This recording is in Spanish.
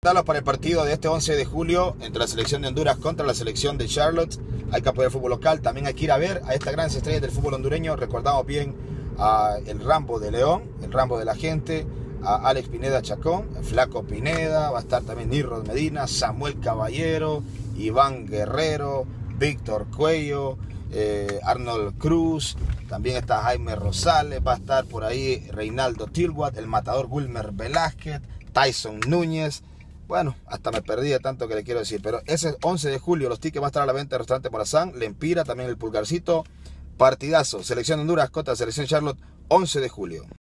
Para el partido de este 11 de julio entre la selección de Honduras contra la selección de Charlotte. Hay que apoyar el fútbol local. También hay que ir a ver a estas grandes estrellas del fútbol hondureño. Recordamos bien a el Rambo de León, el Rambo de la gente, a Alex Pineda Chacón, Flaco Pineda, va a estar también Nirros Medina, Samuel Caballero, Iván Guerrero, Víctor Cuello, Arnold Cruz, también está Jaime Rosales, va a estar por ahí Reinaldo Tilbuat, el matador Wilmer Velázquez, Tyson Núñez. Bueno, hasta me perdí de tanto que le quiero decir. Pero ese 11 de julio los tickets van a estar a la venta en el restaurante Morazán, Lempira, también el Pulgarcito. Partidazo, selección de Honduras contra selección Charlotte, 11 de julio.